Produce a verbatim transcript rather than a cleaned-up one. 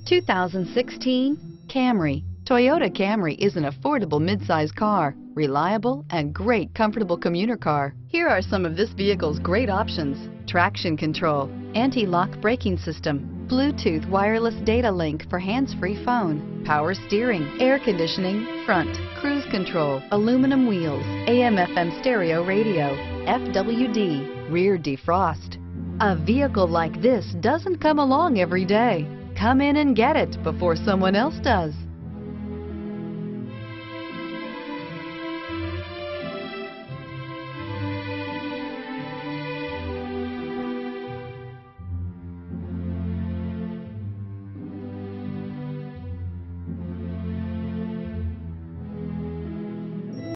two thousand sixteen Camry. Toyota Camry is an affordable midsize car, reliable and great comfortable commuter car. Here are some of this vehicle's great options: traction control, anti-lock braking system, Bluetooth wireless data link for hands-free phone, power steering, air conditioning, front, cruise control, aluminum wheels, A M F M stereo radio, F W D, rear defrost. A vehicle like this doesn't come along every day. Come in and get it before someone else does.